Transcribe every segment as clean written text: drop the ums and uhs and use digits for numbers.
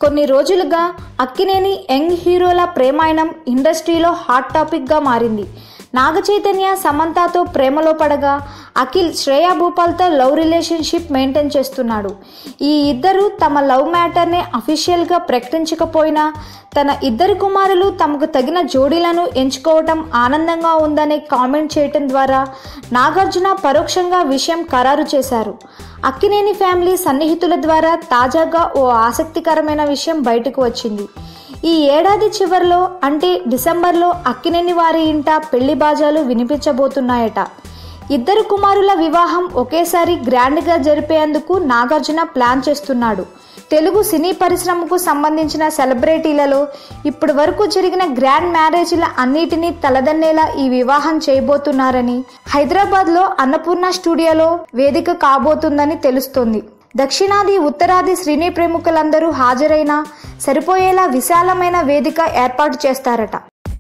కొన్ని రోజులుగా అక్కినేని యంగ్ హీరోల ప్రేమాయణం ఇండస్ట్రీలో హాట్ టాపిక్గా మారింది. నాగచైతన్య సమంతతో ప్రేమలో పడగా అఖిల్ శ్రేయా భూపాల్తో లవ్ రిలేషన్షిప్ మెయింటైన్ చేస్తున్నాడు. ఈ ఇద్దరు తమ లవ్ మ్యాటర్ని అఫీషియల్గా ప్రకటించకపోయినా తన ఇద్దరు కుమారులు తమకు తగిన జోడీలను ఎంచుకోవటం ఆనందంగా ఉందనే కామెంట్ చేయటం ద్వారా నాగార్జున పరోక్షంగా విషయం ఖరారు చేశారు. అక్కినేని ఫ్యామిలీ సన్నిహితుల ద్వారా తాజాగా ఓ ఆసక్తికరమైన విషయం బయటకు వచ్చింది. ఈ ఏడాది చివరిలో అంటే డిసెంబర్లో అక్కినేని వారి ఇంట పెళ్లి బాజాలు వినిపించబోతున్నాయట. ఇద్దరు కుమారుల వివాహం ఒకేసారి గ్రాండ్గా జరిపేందుకు నాగార్జున ప్లాన్ చేస్తున్నాడు. తెలుగు సినీ పరిశ్రమకు సంబంధించిన సెలబ్రిటీలలో ఇప్పటి వరకు జరిగిన గ్రాండ్ మ్యారేజ్ల అన్నిటినీ తలదన్నేలా ఈ వివాహం చేయబోతున్నారని హైదరాబాద్లో అన్నపూర్ణ స్టూడియోలో వేదిక కాబోతుందని తెలుస్తోంది. దక్షిణాది ఉత్తరాది సినీ ప్రముఖులందరూ హాజరైనా సరిపోయేలా విశాలమైన వేదిక ఏర్పాటు చేస్తారట.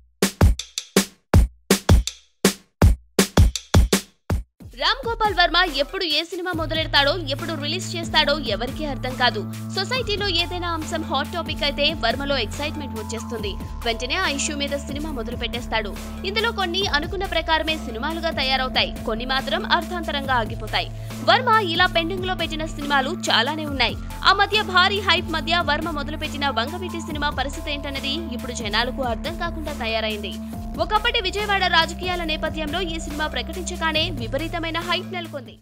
రామ్ గోపాల్ వర్మ ఎప్పుడు ఏ సినిమా మొదలెడతాడో ఎప్పుడు రిలీజ్ చేస్తాడో ఎవరికీ అర్థం కాదు. సొసైటీలో ఏదైనా అంశం హాట్ టాపిక్ అయితే వర్మలో ఎక్సైట్మెంట్ వచ్చేస్తుంది. వెంటనే ఆ ఇష్యూ మీద సినిమా మొదలు పెట్టేస్తాడు. ఇందులో కొన్ని అనుకున్న ప్రకారమే సినిమాలుగా తయారవుతాయి, కొన్ని మాత్రం అర్థాంతరంగా ఆగిపోతాయి. వర్మ ఇలా పెండింగ్ లో పెట్టిన సినిమాలు చాలానే ఉన్నాయి. ఆ మధ్య భారీ హైప్ మధ్య వర్మ మొదలుపెట్టిన వంగవీటి సినిమా పరిస్థితి ఏంటన్నది ఇప్పుడు జనాలకు అర్థం కాకుండా తయారైంది. ఒకప్పటి విజయవాడ రాజకీయాల నేపథ్యంలో ఈ సినిమా ప్రకటించగానే విపరీతమైన హైప్ నెలకొంది.